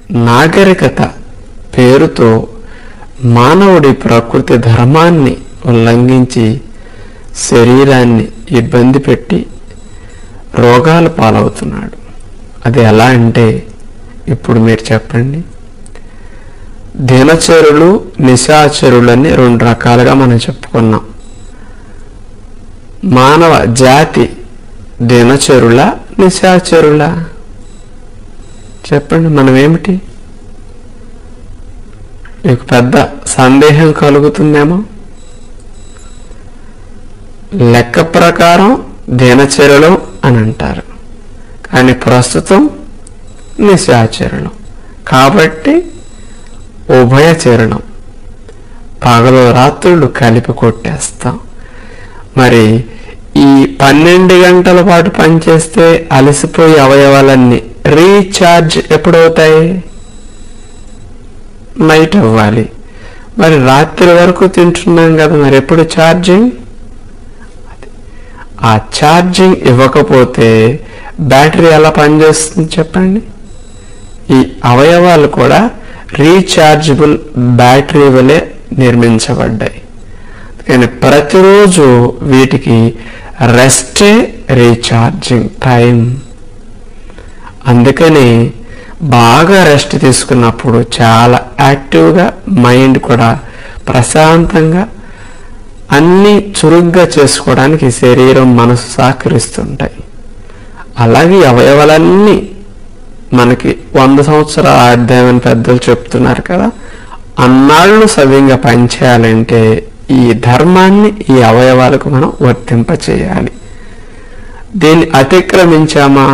నాగరికత పేరుతో మానవుడి ప్రకృతి ధర్మాన్ని ఉల్లంఘించి శరీరాన్ని ఇబ్బంది పెట్టి రోగాల పాలవుతున్నాడు. అది ఎలా అంటే ఇప్పుడు మీరు చెప్పండి. దినచరులు, నిశాచరులని 2 రకాలుగా మనం చెప్పుకున్నాం. మానవ జాతి దినచరుల, నిశాచరుల? చెప్పండి, మనమేమిటి? మీకు పెద్ద సందేహం కలుగుతుందేమో. లెక్క ప్రకారం దినచరులు అని అంటారు, కానీ ప్రస్తుతం నిశాచరులు. కాబట్టి ఉభయచరణం, పగలు రాత్రులు కలిపి కొట్టేస్తాం. మరి ఈ 12 గంటల పాటు పనిచేస్తే అలసిపోయే అవయవాలన్నీ రీఛార్జ్ ఎప్పుడవుతాయి? నైట్ అవ్వాలి. మరి రాత్రి వరకు తింటున్నాం కదా, మరి ఎప్పుడు ఛార్జింగ్? ఆ ఛార్జింగ్ ఇవ్వకపోతే బ్యాటరీ ఎలా పనిచేస్తుంది చెప్పండి? ఈ అవయవాలు కూడా రీఛార్జబుల్ బ్యాటరీ వలె నిర్మించబడ్డాయి. కానీ ప్రతిరోజు వీటికి రెస్టే రీఛార్జింగ్ టైం. అందుకని బాగా రెస్ట్ తీసుకున్నప్పుడు చాలా యాక్టివ్గా, మైండ్ కూడా ప్రశాంతంగా, అన్నీ చురుగ్గా చేసుకోవడానికి శరీరం, మనసు సహకరిస్తుంటాయి. అలాగే అవయవాలన్నీ మనకి 100 సంవత్సరాల ఆయుర్దాయం పెద్దలు చెప్తున్నారు కదా. అన్నాళ్ళు సవ్యంగా పనిచేయాలంటే ఈ ధర్మాన్ని ఈ అవయవాలకు మనం వర్తింపచేయాలి. దీన్ని అతిక్రమించామా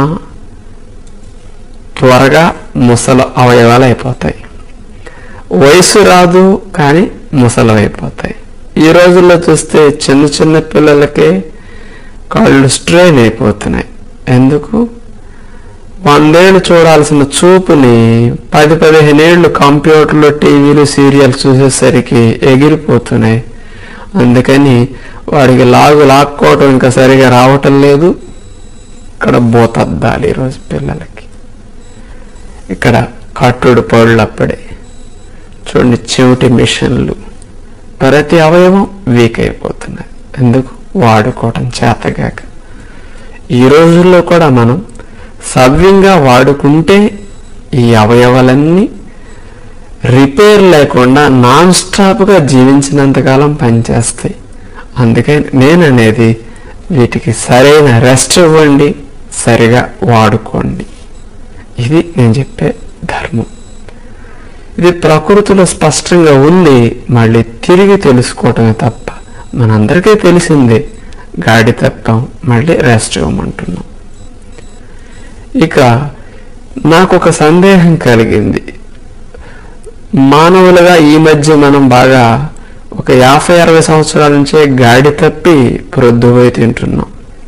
త్వరగా ముసల అవయవాలు అయిపోతాయి. వయసు రాదు కానీ ముసలు అయిపోతాయి. ఈ రోజుల్లో చూస్తే చిన్న చిన్న పిల్లలకే కాళ్ళు స్ట్రెయిన్ అయిపోతున్నాయి. ఎందుకు? 100 ఏళ్ళు చూడాల్సిన చూపుని 10-15 ఏళ్ళు కంప్యూటర్లో, టీవీలు, సీరియల్స్ చూసేసరికి ఎగిరిపోతున్నాయి. అందుకని వాడికి లాక్కోవటం ఇంకా సరిగా రావటం లేదు. ఇక్కడ బోతద్దాలి ఈరోజు పిల్లలకి. ఇక్కడ కట్టుడు పళ్ళు అప్పుడే చూడండి, చెవిటి మిషన్లు, ప్రతి అవయవం వీక్ అయిపోతున్నాయి. ఎందుకు? వాడుకోవటం చేతగాక. ఈ రోజుల్లో కూడా మనం సవ్యంగా వాడుకుంటే ఈ అవయవాలన్నీ రిపేర్ లేకుండా నాన్ స్టాప్గా జీవించినంతకాలం పనిచేస్తాయి. అందుకని నేననేది వీటికి సరైన రెస్ట్ ఇవ్వండి, సరిగా వాడుకోండి. ఇది నేను చెప్పే ధర్మం. ఇది ప్రకృతిలో స్పష్టంగా ఉంది. మళ్ళీ తిరిగి తెలుసుకోవటమే తప్ప మనందరికీ తెలిసిందే. గాడి తప్పాం, మళ్ళీ రెస్ట్ ఇవ్వమంటున్నాం. ఇక నాకు ఒక సందేహం కలిగింది. మానవులుగా ఈ మధ్య మనం బాగా ఒక 50-60 సంవత్సరాల నుంచే గాడి తప్పి ప్రొద్దుపోయి తింటున్నాం.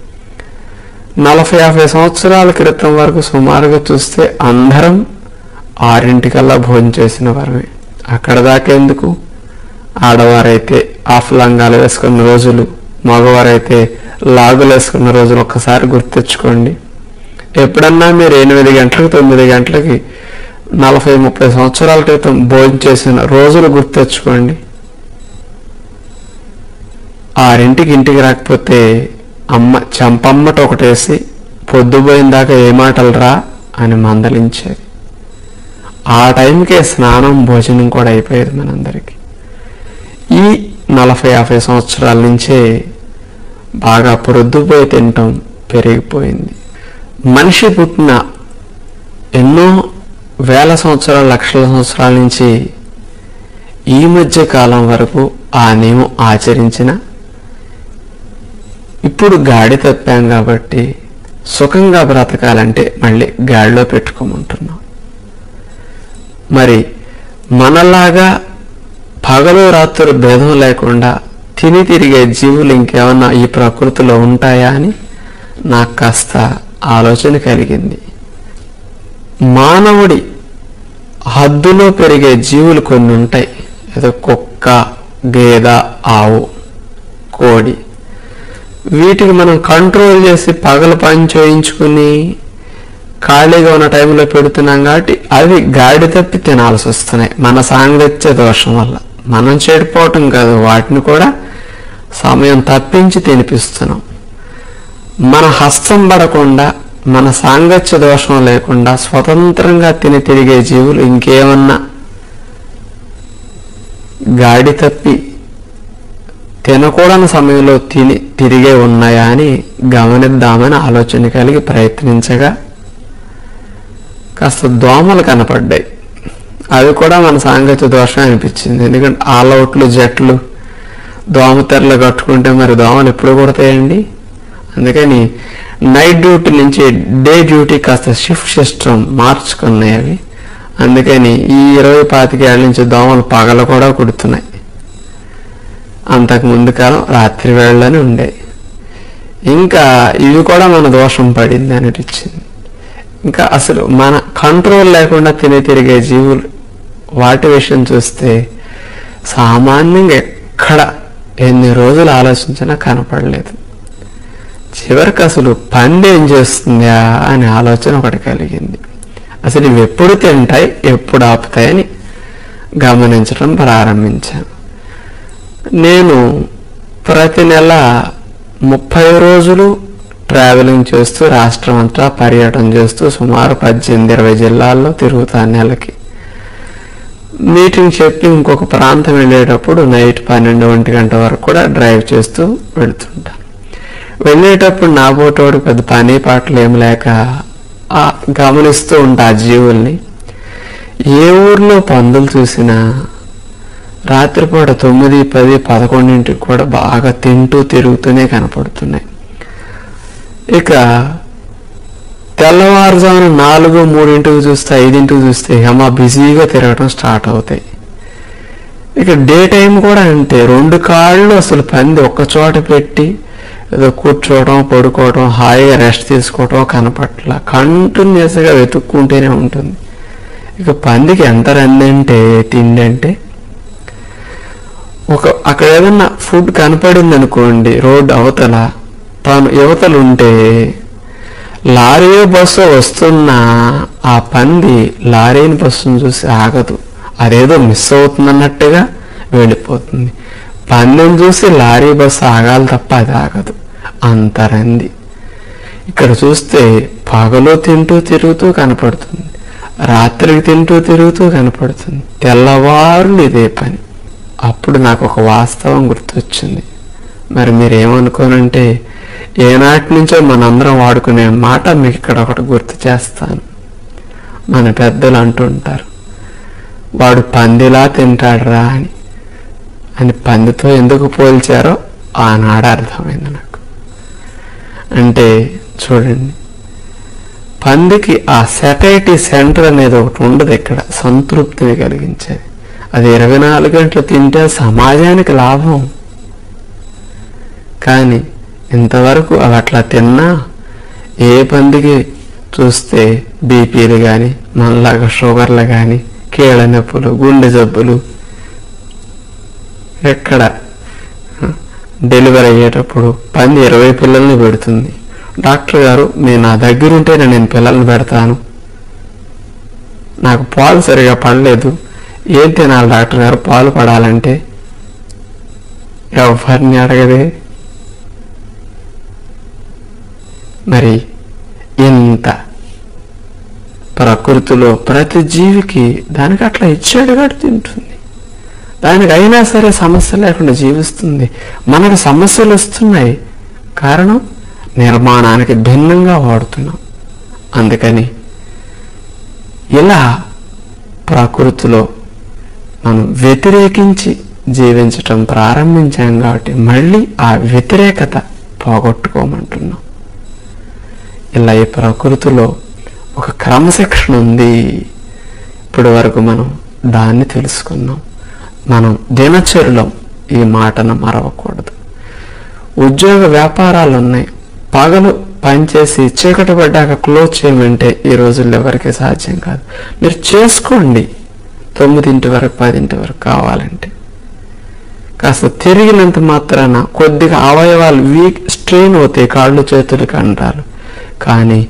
40-50 సంవత్సరాల క్రితం వరకు సుమారుగా చూస్తే అందరం 6 భోజనం చేసిన వారమే. అక్కడ దాకా ఎందుకు? ఆడవారైతే ఆఫ్ లంగాలు వేసుకున్న రోజులు, మగవారైతే లాగులు వేసుకున్న రోజులు ఒక్కసారి గుర్తెచ్చుకోండి. ఎప్పుడన్నా మీరు 8 గంటలకు 9 గంటలకి 40-30 సంవత్సరాల క్రితం భోజనం చేసిన రోజులు గుర్తెచ్చుకోండి. 6 ఇంటికి రాకపోతే అమ్మ చంపమ్మట ఒకటేసి పొద్దుపోయిన దాకా ఏ మాటలు రా అని మందలించేది. ఆ టైంకే స్నానం, భోజనం కూడా అయిపోయేది మనందరికీ. ఈ 40-50 సంవత్సరాల నుంచే బాగా పొద్దుపోయి తినటం పెరిగిపోయింది. మనిషి పుట్టిన ఎన్నో వేల సంవత్సరాలు, లక్షల సంవత్సరాల నుంచి ఈ మధ్య కాలం వరకు ఆ నియమం ఆచరించిన, ఇప్పుడు గాడి తప్పాం కాబట్టి సుఖంగా బ్రతకాలంటే మళ్ళీ గాడిలో పెట్టుకోమంటున్నాం. మరి మనలాగా పగలు రాత్రులు భేదం లేకుండా తిని తిరిగే జీవులు ఇంకేమన్నా ఈ ప్రకృతిలో ఉంటాయా అని నాకు కాస్త ఆలోచన కలిగింది. మానవుడి హద్దులో పెరిగే జీవులు కొన్ని ఉంటాయి. ఏదో కుక్క, గేద, ఆవు, కోడి. వీటికి మనం కంట్రోల్ చేసి పగలు పని చేయించుకుని ఖాళీగా ఉన్న టైంలో పెడుతున్నాం కాబట్టి అవి గాడి తప్పి తినాల్సి వస్తున్నాయి మన సాంగత్య దోషం వల్ల. మనం చెడిపోవటం కాదు, వాటిని కూడా సమయం తప్పించి తినిపిస్తున్నాం. మన హస్తం పడకుండా, మన సాంగత్య దోషం లేకుండా స్వతంత్రంగా తిరిగే జీవులు ఇంకేమన్నా గాడి తప్పి తినకూడని సమయంలో తిరిగే ఉన్నాయా అని గమనిద్దామని ఆలోచన కలిగి ప్రయత్నించగా కాస్త దోమలు కనపడ్డాయి. అవి కూడా మన సాంగత్య దోషం అనిపించింది. ఎందుకంటే ఆల్అవుట్లు, జట్లు, దోమతెరలు కట్టుకుంటే మరి దోమలు ఎప్పుడు కొడతాయండి. అందుకని నైట్ డ్యూటీ నుంచి డే డ్యూటీ కాస్త షిఫ్ట్ సిస్టమ్ మార్చుకున్నాయి అవి. అందుకని ఈ 20-25 ఏళ్ళ నుంచి దోమలు పగలు కూడా కుడుతున్నాయి. అంతకు ముందు కాలం రాత్రి వేళలోనే ఉండేవి. ఇంకా ఇవి కూడా మన దోషం పడింది అనిపించింది. ఇంకా అసలు మన కంట్రోల్ లేకుండా తిరిగే జీవులు వాటి విషయం చూస్తే సామాన్యంగా ఎక్కడ ఎన్ని రోజులు ఆలోచించినా కనపడలేదు. చివరికి అసలు పంది ఏం చేస్తుందా అనే ఆలోచన ఒకటి కలిగింది. అసలు ఇవి ఎప్పుడు తింటాయి, ఎప్పుడు ఆపుతాయని గమనించడం ప్రారంభించాను. నేను ప్రతి నెల 30 రోజులు ట్రావెలింగ్ చేస్తూ రాష్ట్రం అంతా పర్యటన చేస్తూ సుమారు 18-20 జిల్లాల్లో తిరుగుతాను నెలకి. మీటింగ్ చెప్పి ఇంకొక ప్రాంతం వెళ్ళేటప్పుడు నైట్ 12-1 గంట వరకు కూడా డ్రైవ్ చేస్తూ వెళుతుంటాను. వెళ్ళేటప్పుడు నా పోటోడు పెద్ద పని పాటలు ఏమి లేక గమనిస్తూ ఉంటా ఆ జీవుల్ని. ఏ ఊర్లో పందులు చూసినా రాత్రిపూట 9, 10, 11 కూడా బాగా తిరుగుతూనే కనపడుతున్నాయి. ఇక తెల్లవారుజామున 4, 3 చూస్తే 5 చూస్తే అమ్మా బిజీగా తిరగడం స్టార్ట్ అవుతాయి. ఇక డే టైం కూడా అంతే. 2 కాళ్ళు అసలు పంది ఒక్క చోట పెట్టి ఏదో కూర్చోవడం, పడుకోవడం, హాయిగా రెస్ట్ తీసుకోవడం కనపట్ల. కంటిన్యూస్గా వెతుక్కుంటూనే ఉంటుంది. ఇక పందికి ఎంత రందంటే తిండి అంటే అక్కడ ఏదన్నా ఫుడ్ కనపడింది అనుకోండి, రోడ్ అవతల తాను యువతలు ఉంటే లారీ బస్సు వస్తున్నా ఆ పంది లారీని బస్సును చూసి ఆగదు. అదేదో మిస్ అవుతుందన్నట్టుగా వెళ్ళిపోతుంది. పందిని చూసి లారీ బస్సు ఆగాలి తప్ప అది ఆగదు. అంత రంది. ఇక్కడ చూస్తే పగలు తిరుగుతూ కనపడుతుంది, రాత్రికి తిరుగుతూ కనపడుతుంది, తెల్లవారులు ఇదే పని. అప్పుడు నాకు ఒక వాస్తవం గుర్తొచ్చింది. మరి మీరేమనుకోనంటే ఏనాటి నుంచో మనందరం వాడుకునే మాట మీకు ఇక్కడ ఒకటి గుర్తు చేస్తాను. మన పెద్దలు అంటుంటారు, వాడు పందిలా తింటాడురా అని పందితో ఎందుకు పోల్చారో ఆనాడు అర్థమైంది నాకు. అంటే చూడండి, పందికి ఆ సెటైటీ సెంటర్ అనేది ఒకటి ఉండదు ఇక్కడ, సంతృప్తిని కలిగించేది. అది 24 గంటలు తింటే సమాజానికి లాభం. కానీ ఇంతవరకు అవి అట్లా తిన్నా ఏ పందికి చూస్తే బీపీలు కానీ, మనలాగా షుగర్లు కానీ, కీళ్ళ నొప్పులు, గుండె జబ్బులు, ఎక్కడ డెలివరీ అయ్యేటప్పుడు పంది 20 పిల్లల్ని పెడుతుంది. డాక్టర్ గారు మీరు నా దగ్గర ఉంటేనే నేను పిల్లల్ని పెడతాను, నాకు పాలు సరిగా పడలేదు, ఏం తినాలి డాక్టర్ గారు పాలు పడాలంటే? ఎవరిని అడగదే. మరి ఇంత ప్రకృతిలో ప్రతి జీవికి దానికి అట్లా ఇచ్చాడుగా తింటుంది. దానికి అయినా సరే సమస్య లేకుండా జీవిస్తుంది. మనకు సమస్యలు వస్తున్నాయి, కారణం నిర్మాణానికి భిన్నంగా వాడుతున్నాం. అందుకని ఇలా ప్రకృతిలో మనం వ్యతిరేకించి జీవించటం ప్రారంభించాం కాబట్టి మళ్ళీ ఆ వ్యతిరేకత పోగొట్టుకోమంటున్నాం. ఇలా ఈ ప్రకృతిలో ఒక క్రమశిక్షణ ఉంది. ఇప్పటి వరకు మనం దాన్ని తెలుసుకున్నాం. మనం దినచర్యలో ఈ మాటను మరవకూడదు. ఉద్యోగ వ్యాపారాలు ఉన్నాయి, పగలు పనిచేసి చీకటి పడ్డాక క్లోజ్ చేయమంటే ఈ రోజుల్లో ఎవరికి సాధ్యం కాదు. మీరు చేసుకోండి 9 వరకు 10 వరకు కావాలంటే. కాస్త తిరిగినంత మాత్రాన కొద్దిగా అవయవాలు వీక్ స్ట్రెయిన్ అవుతాయి, కాళ్ళు చేతులు కండరాలు. కానీ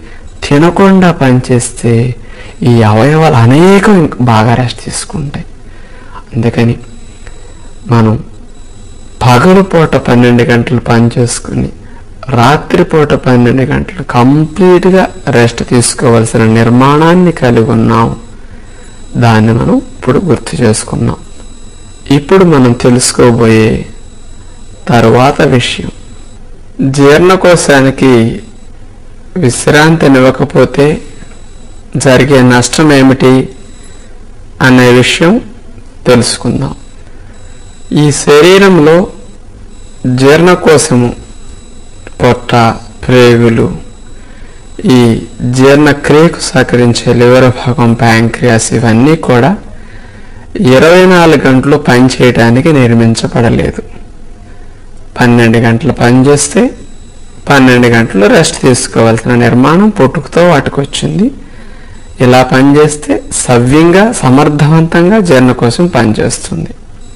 తినకుండా పనిచేస్తే ఈ అవయవాలు అనేకం బాగా రెస్ట్ తీసుకుంటాయి. అందుకని మనం పగలుపూట 12 గంటలు పనిచేసుకుని రాత్రిపూట 12 గంటలు కంప్లీట్గా రెస్ట్ తీసుకోవాల్సిన నిర్మాణాన్ని కలిగి ఉన్నాం. దాన్ని మనం ఇప్పుడు గుర్తు చేసుకున్నాం. ఇప్పుడు మనం తెలుసుకోబోయే తరువాత విషయం, జీర్ణకోశానికి విశ్రాంతినివ్వకపోతే జరిగే నష్టం ఏమిటి అనే విషయం తెలుసుకుందాం. ఈ శరీరంలో జీర్ణకోశము, పొట్ట, ప్రేగులు, ఈ జీర్ణక్రియకు సహకరించే లివర్ భాగం, ప్యాంక్రియాస్, ఇవన్నీ కూడా 24 గంటలు పనిచేయడానికి నిర్మించబడలేదు. 12 గంటలు పనిచేస్తే 12 గంటలు రెస్ట్ తీసుకోవాల్సిన నిర్మాణం పుట్టుకతో వాటికి వచ్చింది. ఇలా పనిచేస్తే సవ్యంగా సమర్థవంతంగా జీర్ణకోశం పనిచేస్తుంది.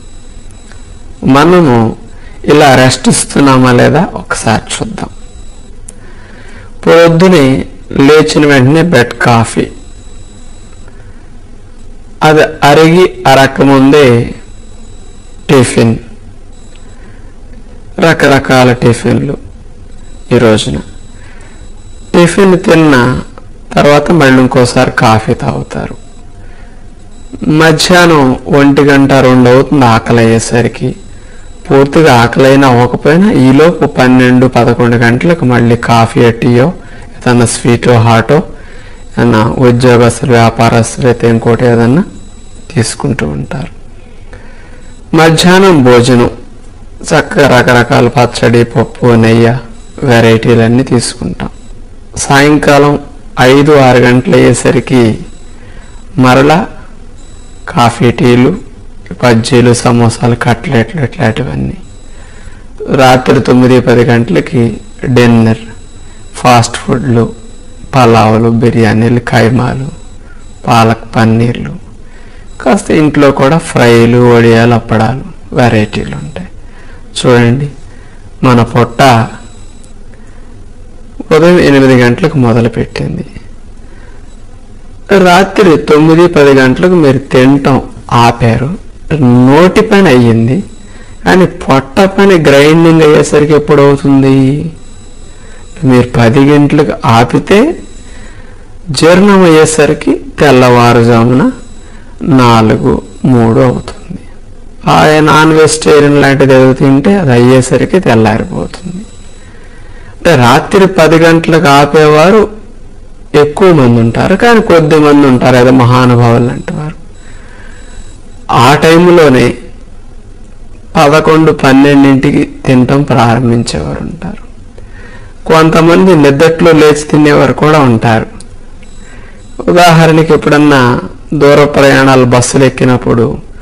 మనము ఇలా రెస్ట్ ఇస్తున్నామా లేదా ఒకసారి చూద్దాం. పొద్దునే లేచిన వెంటనే బెడ్ కాఫీ, అది అరిగి అరకముందే టిఫిన్, రకరకాల టిఫిన్లు. ఈ రోజున టిఫిన్ తిన్న తర్వాత మళ్ళీ ఇంకోసారి కాఫీ తాగుతారు. మధ్యాహ్నం 1 గంట 2 అవుతుంది ఆకలి అయ్యేసరికి. పూర్తిగా ఆకలైనా అవ్వకపోయినా ఈలోపు 12-11 గంటలకు మళ్ళీ కాఫీ, టీయో, ఏదన్నా స్వీటో, హాటో, ఏదన్నా ఉద్యోగస్తులు, వ్యాపారస్తులు అయితే ఇంకోటి ఏదన్నా తీసుకుంటూ ఉంటారు. మధ్యాహ్నం భోజనం చక్కగా రకరకాల పచ్చడి, పప్పు, నెయ్యి, వెరైటీలన్నీ తీసుకుంటాం. సాయంకాలం 5-6 గంటలు అయ్యేసరికి మరలా కాఫీ, టీలు, బజ్జీలు, సమోసాలు, కట్లెట్లు, ఇట్లాంటివన్నీ. రాత్రి 9-10 గంటలకి డిన్నర్, ఫాస్ట్ ఫుడ్లు, పలావులు, బిర్యానీలు, కైమాలు, పాలక్ పన్నీర్లు, కాస్త ఇంట్లో కూడా ఫ్రైలు, వడియాలు, అప్పడాలు, వెరైటీలు ఉంటాయి. చూడండి, మన పొట్ట ఉదయం 8 గంటలకు మొదలుపెట్టింది. రాత్రి 9-10 గంటలకు మీరు తినటం ఆపారు, నోటి పని అయ్యింది. కానీ పొట్ట పని గ్రైండింగ్ అయ్యేసరికి ఎప్పుడు అవుతుంది? మీరు 10 గంటలకు ఆపితే జీర్ణం అయ్యేసరికి తెల్లవారుజామున 4-3 అవుతుంది. ఆ నాన్ వెజిటేరియన్ లాంటిది ఏదో తింటే అది అయ్యేసరికి తెల్లారిపోతుంది. అంటే రాత్రి 10 గంటలకు ఆపేవారు ఎక్కువ మంది ఉంటారు, కానీ కొద్ది మంది ఉంటారు, ఏదో మహానుభావులు లాంటి వారు. ఆ టైంలోనే 11-12ంటికి తినటం ప్రారంభించేవారు ఉంటారు. కొంతమంది నిద్దట్లో లేచి తినేవారు కూడా ఉంటారు. ఉదాహరణకి ఎప్పుడన్నా దూర ప్రయాణాలు బస్సులు ఎక్కినప్పుడు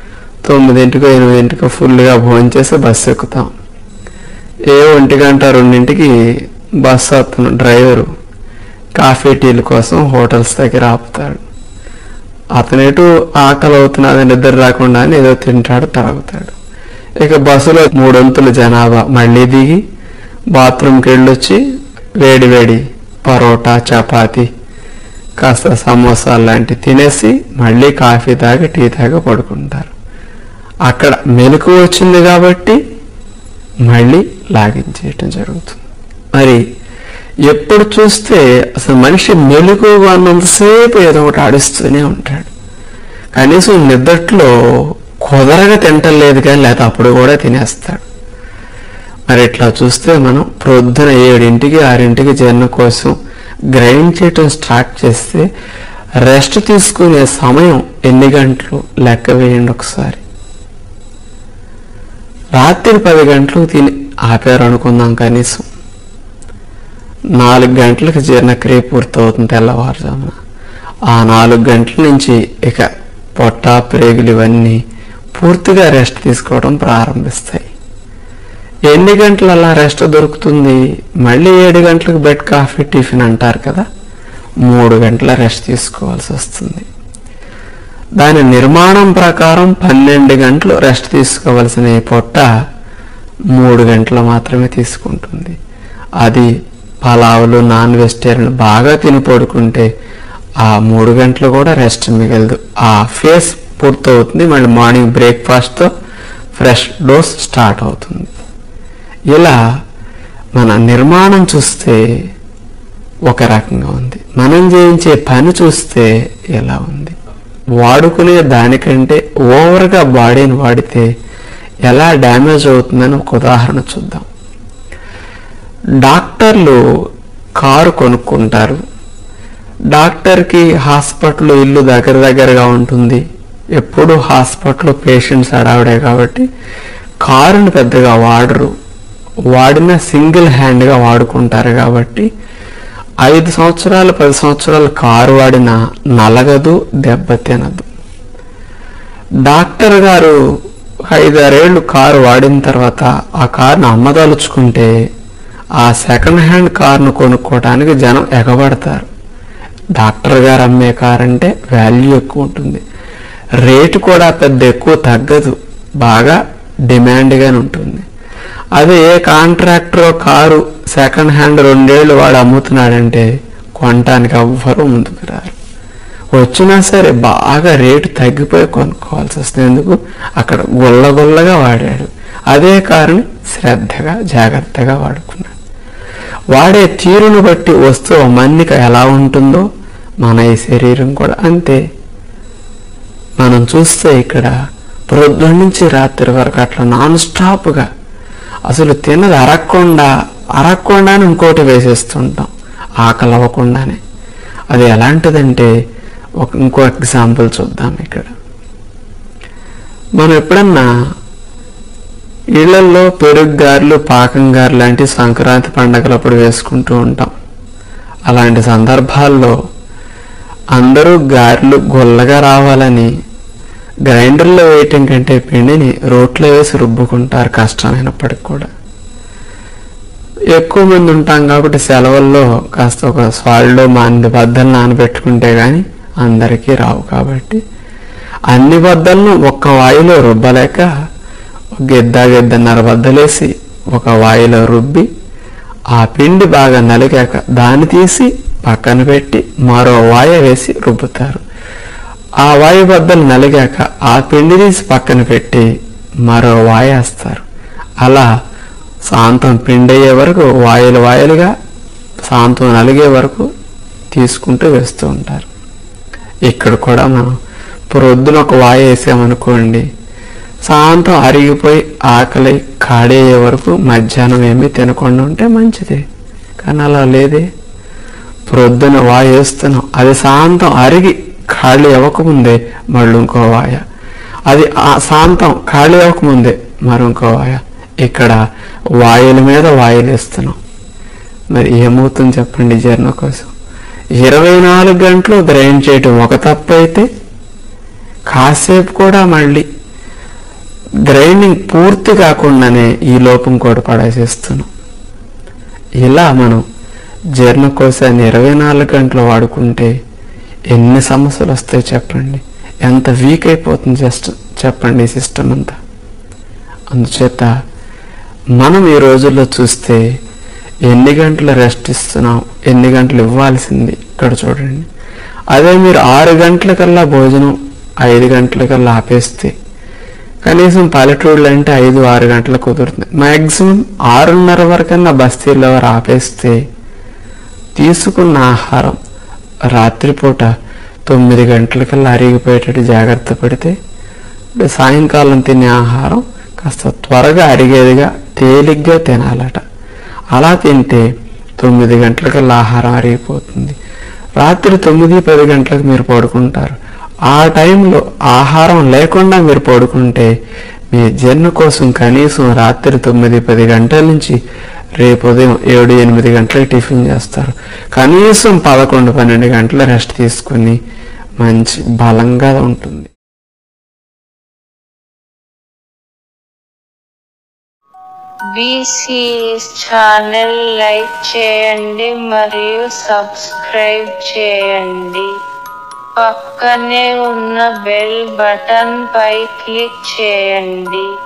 9-8 ఫుల్గా భోంచేసి బస్సు ఎక్కుతాం. 1 గంట 2ంటికి బస్సు అతను డ్రైవరు కాఫీ, టీల కోసం హోటల్స్ దగ్గర ఆపుతాడు. అతనేటు ఆకలి అవుతున్నది, నిద్ర రాకుండా అని ఏదో తింటాడు, తాగుతాడు. ఇక బస్సులో 3 వంతుల జనాభా మళ్ళీ దిగి బాత్రూమ్కి వెళ్ళొచ్చి వేడి వేడి పరోటా, చపాతి, కాస్త సమోసాలు లాంటివి తినేసి మళ్ళీ కాఫీ తాగి, టీ తాగి పడుకుంటారు. అక్కడ మెలకు వచ్చింది కాబట్టి మళ్ళీ లాగించేయటం జరుగుతుంది. మరి ఎప్పుడు చూస్తే అసలు మనిషి మెలకుగా ఉన్నంతసేపు ఏదో ఒకటి ఆడిస్తూనే ఉంటాడు. కనీసం నిద్దట్లో కుదరగా తింటలేదు కానీ లేకపోతే అప్పుడు కూడా తినేస్తాడు. మరి ఇట్లా చూస్తే మనం ప్రొద్దున 7-6ంటికి జీర్ణం కోసం గ్రైండ్ చేయటం స్టార్ట్ చేస్తే రెస్ట్ తీసుకునే సమయం ఎన్ని గంటలు లెక్క వేయండి ఒకసారి. రాత్రి 10 గంటలకు తిని ఆపారు అనుకుందాం, కనీసం 4 గంటలకు జీర్ణక్రియ పూర్తవుతుంది తెల్లవారుజామున. ఆ 4 గంటల నుంచి ఇక పొట్ట, ప్రేగులు ఇవన్నీ పూర్తిగా రెస్ట్ తీసుకోవడం ప్రారంభిస్తాయి. ఎన్ని గంటలు అలా రెస్ట్ దొరుకుతుంది? మళ్ళీ 7 గంటలకు బెడ్ కాఫీ, టిఫిన్ అంటారు కదా, 3 గంటల రెస్ట్ తీసుకోవాల్సి వస్తుంది. దాని నిర్మాణం ప్రకారం 12 గంటలు రెస్ట్ తీసుకోవాల్సిన ఈ పొట్ట 3 గంటలు మాత్రమే తీసుకుంటుంది. అది పలావులు నాన్ వెజిటేరియన్ బాగా తిని పడుకుంటే ఆ 3 గంటలు కూడా రెస్ట్ మిగలదు. ఆ ఫేస్ పూర్తవుతుంది. మళ్ళీ మార్నింగ్ బ్రేక్ఫాస్ట్తో ఫ్రెష్ డోస్ స్టార్ట్ అవుతుంది. ఇలా మన నిర్మాణం చూస్తే ఒక రకంగా ఉంది, మనం చేయించే పని చూస్తే ఎలా ఉంది. వాడుకునే దానికంటే ఓవర్గా బాడీని వాడితే ఎలా డ్యామేజ్ అవుతుందని ఒక ఉదాహరణ చూద్దాం. డాక్టర్లు కారు కొనుక్కుంటారు. డాక్టర్కి హాస్పిటల్ ఇల్లు దగ్గరగా ఉంటుంది. ఎప్పుడు హాస్పిటల్ పేషెంట్స్ అడావిడే కాబట్టి కారుని పెద్దగా వాడరు. వాడిన సింగిల్ హ్యాండ్గా వాడుకుంటారు కాబట్టి 5 సంవత్సరాలు 10 సంవత్సరాలు కారు వాడినా నలగదు, దెబ్బతినదు. డాక్టర్ గారు 5-6 ఏళ్ళు కారు వాడిన తర్వాత ఆ కారును అమ్మదలుచుకుంటే ఆ సెకండ్ హ్యాండ్ కారును కొనుక్కోవడానికి జనం ఎగబడతారు. డాక్టర్ గారు అమ్మే కారు అంటే వాల్యూ ఎక్కువ ఉంటుంది, రేటు కూడా పెద్ద ఎక్కువ తగ్గదు, బాగా డిమాండ్గానే ఉంటుంది. అదే ఏ కాంట్రాక్టర్ కారు సెకండ్ హ్యాండ్ 2 ఏళ్ళు వాడు అమ్ముతున్నాడంటే కొనటానికి ఎవ్వరూ ముందుకు రారు. వచ్చినా సరే బాగా రేటు తగ్గిపోయి కొనుక్కోవాల్సి వస్తుంది. ఎందుకు? అక్కడ గుల్లగా వాడాడు. అదే కారుని శ్రద్ధగా జాగ్రత్తగా వాడుకున్నాడు. వాడే తీరును బట్టి వస్తువు మన్నిక ఎలా ఉంటుందో మన ఈ శరీరం కూడా అంతే. మనం చూస్తే ఇక్కడ పొద్దున్న నుంచి రాత్రి వరకు అట్లా నాన్ స్టాప్గా అసలు తిన్నది అరక్కుండా ఇంకోటి వేసేస్తుంటాం ఆకలి అవ్వకుండానే. అది ఎలాంటిదంటే ఇంకో ఎగ్జాంపుల్ చూద్దాం. ఇక్కడ మనం ఎప్పుడన్నా ఇళ్లల్లో పెరుగుగారులు పాకంగారు లాంటి సంక్రాంతి పండగలప్పుడు వేసుకుంటూ ఉంటాం. అలాంటి సందర్భాల్లో అందరూ గారెలు గొల్లగా రావాలని గ్రైండర్లో వేయటం కంటే పిండిని రోట్లో వేసి రుబ్బుకుంటారు, కష్టమైనప్పటికి కూడా. ఎక్కువ మంది ఉంటాం కాబట్టి సెలవుల్లో కాస్త ఒక సాల్డో అన్ని బద్దలు నానబెట్టుకుంటే కానీ అందరికీ రావు. కాబట్టి అన్ని బద్దలను ఒక్క వాయిలో రుబ్బలేక గిద్దన్నర బద్దలేసి ఒక వాయిలో రుబ్బి ఆ పిండి బాగా నలిగాక దాన్ని తీసి పక్కన పెట్టి మరో వాయ వేసి రుబ్బుతారు. ఆ వాయు బద్దలు నలిగాక ఆ పిండి తీసి పక్కన పెట్టి మరో వాయ వేస్తారు. అలా సాంతం పిండి అయ్యే వరకు వాయులుగా సాంతం నలిగే వరకు తీసుకుంటూ వేస్తూ ఉంటారు. ఇక్కడ కూడా మనం ప్రొద్దున ఒక వాయ వేసామనుకోండి, సాంతం అరిగిపోయి ఆకలి కాడేయే వరకు మధ్యాహ్నం ఏమీ తినకుండా ఉంటే మంచిది. కానీ అలా లేదే, ప్రొద్దున వాయ వేస్తున్నాం, అది సాంతం అరిగి ఖాళీ అవ్వకముందే మళ్ళీ ఇంకో వాయ, అది ఆ సాంతం ఖాళీ అవ్వకముందే మరొంకో వాయ. ఇక్కడ వాయుల మీద వాయులు వేస్తున్నాం. మరి ఏమవుతుంది చెప్పండి? జీర్ణం కోసం 24 గంటలు గ్రైండ్ చేయటం ఒక తప్పు అయితే, కాసేపు కూడా మళ్ళీ గ్రైండింగ్ పూర్తి కాకుండానే ఈ లోపం కూడా పడేసేస్తున్నాం. ఇలా మనం జీర్ణకోశాన్ని 24 గంటలు వాడుకుంటే ఎన్ని సమస్యలు వస్తాయి చెప్పండి? ఎంత వీక్ అయిపోతుంది జస్ట్ చెప్పండి ఈ సిస్టమ్ అంతా. అందుచేత మనం ఈ రోజుల్లో చూస్తే ఎన్ని గంటలు రెస్ట్ ఇస్తున్నాం, ఎన్ని గంటలు ఇవ్వాల్సింది ఇక్కడ చూడండి. అదే మీరు 6 గంటలకల్లా భోజనం 5 గంటలకల్లా ఆపేస్తే, కనీసం పల్లెటూళ్ళు అంటే 5-6 గంటలకు కుదురుతుంది, మ్యాక్సిమం 6:30 వరకన్నా బస్తీల్లో వారు ఆపేస్తే తీసుకున్న ఆహారం రాత్రిపూట 9 గంటలకల్లా అరిగిపోయేటట్టు జాగ్రత్త పడితే, సాయంకాలం తినే ఆహారం కాస్త త్వరగా అరిగేదిగా తేలిగ్గా తినాలట. అలా తింటే 9 గంటలకల్లా ఆహారం అరిగిపోతుంది. రాత్రి 9-10 గంటలకు మీరు పడుకుంటారు. ఆ టైంలో ఆహారం లేకుండా మీరు పడుకుంటే మీ జీర్ణ కోసం కనీసం రాత్రి 9-10 గంటల నుంచి రేపు ఉదయం 7-8 గంటలకు టిఫిన్ చేస్తారు. కనీసం 11-12 గంటల రెస్ట్ తీసుకుని మంచి బలంగా ఉంటుంది. బీసీఎస్ ఛానల్ లైక్ చేయండి మరియు సబ్స్క్రైబ్ చేయండి. పక్కనే ఉన్న బెల్ బటన్ పై క్లిక్ చేయండి.